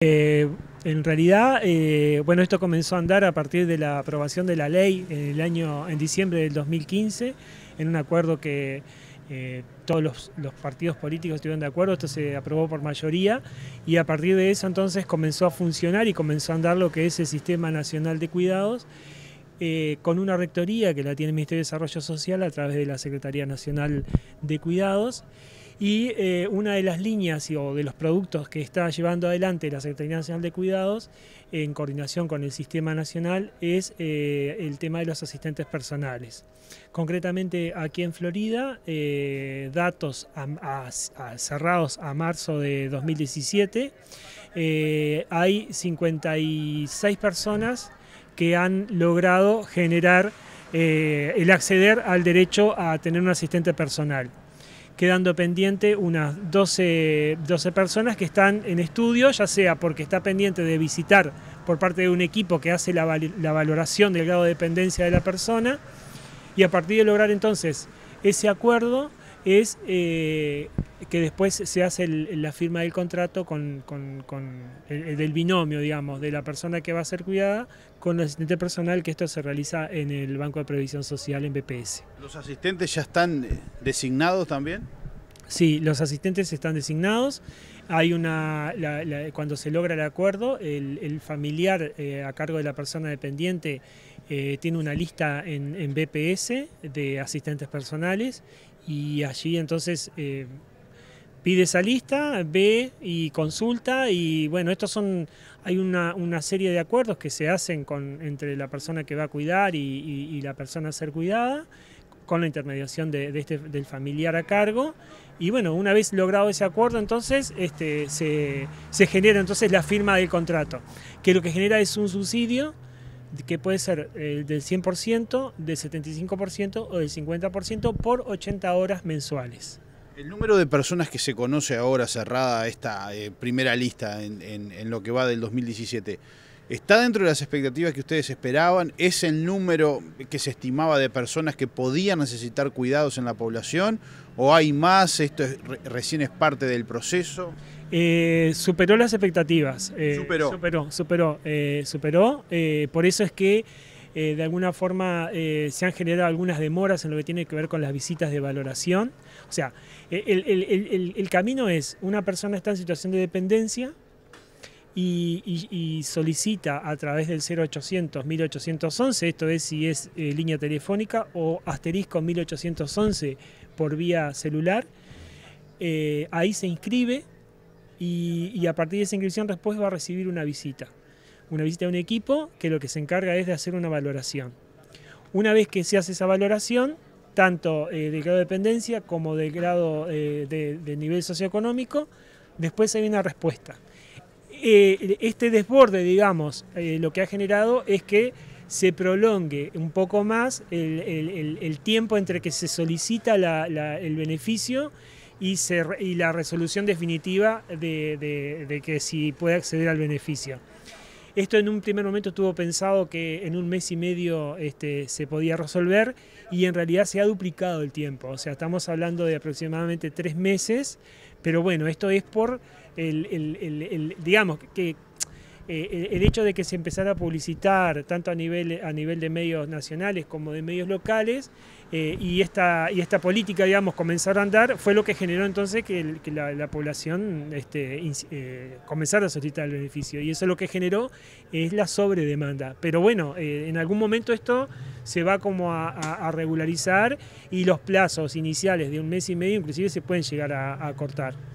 En realidad, bueno, esto comenzó a andar a partir de la aprobación de la ley en diciembre del 2015, en un acuerdo que todos los partidos políticos estuvieron de acuerdo. Esto se aprobó por mayoría y a partir de eso entonces comenzó a funcionar y comenzó a andar lo que es el Sistema Nacional de Cuidados, con una rectoría que la tiene el Ministerio de Desarrollo Social a través de la Secretaría Nacional de Cuidados. Y una de las líneas o de los productos que está llevando adelante la Secretaría Nacional de Cuidados, en coordinación con el Sistema Nacional, es el tema de los asistentes personales. Concretamente aquí en Florida, datos cerrados a marzo de 2017, hay 56 personas que han logrado generar el acceder al derecho a tener un asistente personal, quedando pendiente unas 12 personas que están en estudio, ya sea porque está pendiente de visitar por parte de un equipo que hace la valoración del grado de dependencia de la persona, y a partir de lograr entonces ese acuerdo es que después se hace la firma del contrato con del binomio, digamos, de la persona que va a ser cuidada con el asistente personal, que esto se realiza en el Banco de Previsión Social, en BPS. ¿Los asistentes ya están designados también? Sí, los asistentes están designados. Hay cuando se logra el acuerdo, el familiar a cargo de la persona dependiente tiene una lista en BPS de asistentes personales, y allí entonces pide esa lista, ve y consulta, y bueno, hay una serie de acuerdos que se hacen entre la persona que va a cuidar y la persona a ser cuidada, con la intermediación del familiar a cargo. Y bueno, una vez logrado ese acuerdo, entonces se genera entonces la firma del contrato, que lo que genera es un subsidio que puede ser del 100%, del 75% o del 50% por 80 horas mensuales. El número de personas que se conoce ahora, cerrada esta primera lista en lo que va del 2017, ¿está dentro de las expectativas que ustedes esperaban? ¿Es el número que se estimaba de personas que podían necesitar cuidados en la población? ¿O hay más? ¿Esto recién es parte del proceso? Superó las expectativas. Superó. Por eso es que de alguna forma se han generado algunas demoras en lo que tiene que ver con las visitas de valoración. O sea, el camino es: una persona está en situación de dependencia y solicita a través del 0800 1811, esto es si es línea telefónica, o asterisco 1811 por vía celular. Ahí se inscribe y a partir de esa inscripción después va a recibir una visita de un equipo que lo que se encarga es de hacer una valoración. Una vez que se hace esa valoración, tanto del grado de dependencia como del grado de nivel socioeconómico, después hay una respuesta. Este desborde, digamos, lo que ha generado es que se prolongue un poco más el tiempo entre que se solicita el beneficio y la resolución definitiva de que si puede acceder al beneficio. Esto en un primer momento estuvo pensado que en un mes y medio se podía resolver, y en realidad se ha duplicado el tiempo. O sea, estamos hablando de aproximadamente 3 meses, pero bueno, esto es por digamos que el hecho de que se empezara a publicitar tanto a nivel de medios nacionales como de medios locales, y esta política, digamos, comenzar a andar, fue lo que generó entonces que la población comenzara a solicitar el beneficio, y eso lo que generó es la sobredemanda. Pero bueno, en algún momento esto se va como a regularizar, y los plazos iniciales de un mes y medio inclusive se pueden llegar a cortar.